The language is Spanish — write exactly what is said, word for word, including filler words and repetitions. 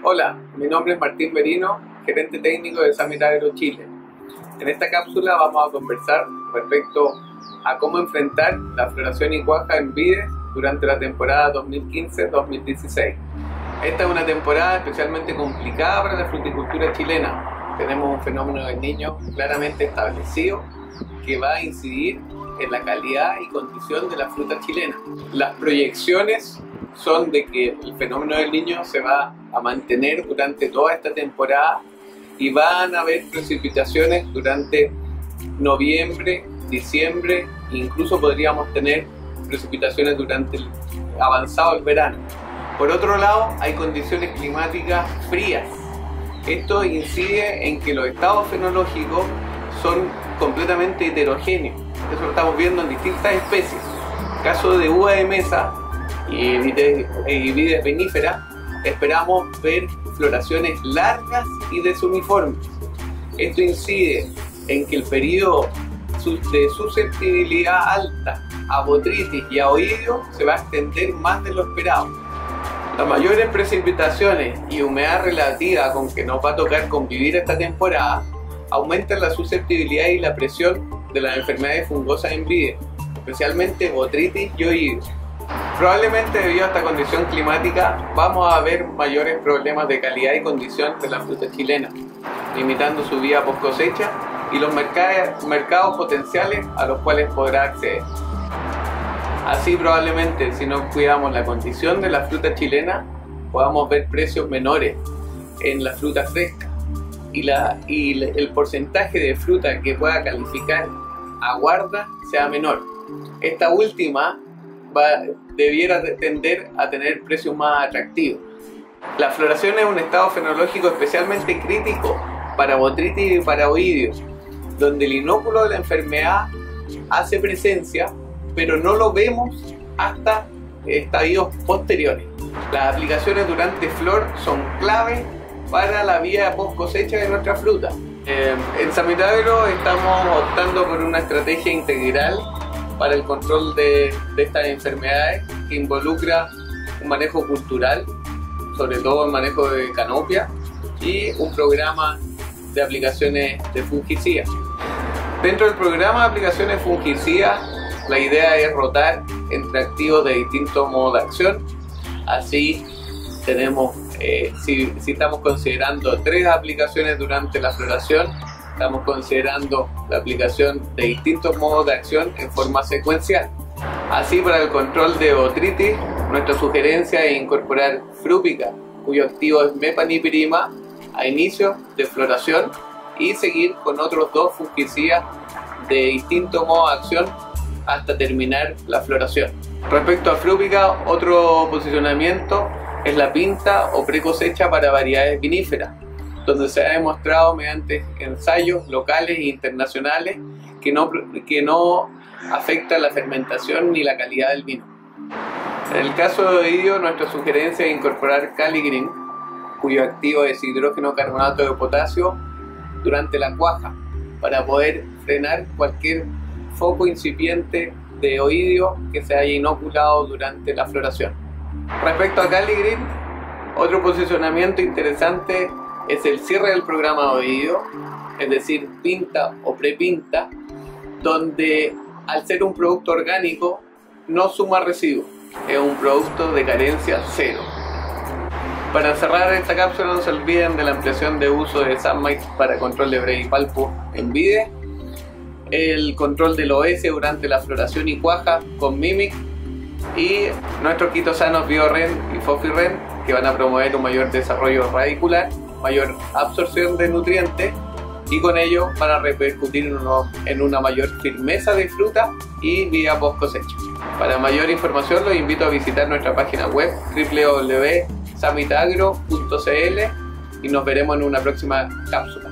Hola, mi nombre es Martín Merino, gerente técnico de Summit Agro Chile. En esta cápsula vamos a conversar respecto a cómo enfrentar la floración y cuaja en vides durante la temporada dos mil quince dos mil dieciséis. Esta es una temporada especialmente complicada para la fruticultura chilena. Tenemos un fenómeno del Niño claramente establecido que va a incidir en la calidad y condición de la fruta chilena. Las proyecciones son de que el fenómeno del Niño se va a mantener durante toda esta temporada y van a haber precipitaciones durante noviembre, diciembre, incluso podríamos tener precipitaciones durante el avanzado el verano. Por otro lado, hay condiciones climáticas frías. Esto incide en que los estados fenológicos son completamente heterogéneos. Eso lo estamos viendo en distintas especies. En el caso de uva de mesa y vides viníferas, esperamos ver floraciones largas y desuniformes. Esto incide en que el periodo de susceptibilidad alta a botrytis y a oidio se va a extender más de lo esperado. Las mayores precipitaciones y humedad relativa con que nos va a tocar convivir esta temporada aumentan la susceptibilidad y la presión de las enfermedades fungosas en vides, especialmente botrytis y oidio. Probablemente debido a esta condición climática vamos a ver mayores problemas de calidad y condición de la fruta chilena, limitando su vida post cosecha y los mercados, mercados potenciales a los cuales podrá acceder. Así probablemente, si no cuidamos la condición de la fruta chilena, podamos ver precios menores en la fruta fresca y, la, y el porcentaje de fruta que pueda calificar a guarda sea menor. Esta última va, debiera tender a tener precios más atractivos. La floración es un estado fenológico especialmente crítico para botrytis y para oidios, donde el inóculo de la enfermedad hace presencia, pero no lo vemos hasta estadios posteriores. Las aplicaciones durante flor son clave para la vida post cosecha de nuestra fruta. Eh, en Summit Agro estamos optando por una estrategia integral para el control de, de estas enfermedades que involucra un manejo cultural, sobre todo el manejo de canopia, y un programa de aplicaciones de fungicidas. Dentro del programa de aplicaciones fungicidas, la idea es rotar entre activos de distintos modos de acción. Así tenemos, eh, si, si estamos considerando tres aplicaciones durante la floración, estamos considerando la aplicación de distintos modos de acción en forma secuencial. Así, para el control de botrytis, nuestra sugerencia es incorporar Frúpica, cuyo activo es mepanipirima, a inicio de floración y seguir con otros dos fungicidas de distinto modo de acción hasta terminar la floración. Respecto a Frúpica, otro posicionamiento es la pinta o precosecha para variedades viníferas, donde se ha demostrado mediante ensayos locales e internacionales que no, que no afecta la fermentación ni la calidad del vino. En el caso de oidio, nuestra sugerencia es incorporar Caligreen, cuyo activo es hidrógeno carbonato de potasio, durante la cuaja, para poder frenar cualquier foco incipiente de oidio que se haya inoculado durante la floración. Respecto a Caligreen, otro posicionamiento interesante es el cierre del programa de oidio, es decir, pinta o prepinta, donde al ser un producto orgánico no suma residuos, es un producto de carencia cero. Para cerrar esta cápsula, no se olviden de la ampliación de uso de Sunmate para control de bredipalpo en vides, el control del O S durante la floración y cuaja con Mimic y nuestros quitosanos BioRen y FofiRen, que van a promover un mayor desarrollo radicular, mayor absorción de nutrientes y con ello van a repercutir en, uno, en una mayor firmeza de fruta y vida post cosecha. Para mayor información los invito a visitar nuestra página web w w w punto summit agro punto c l y nos veremos en una próxima cápsula.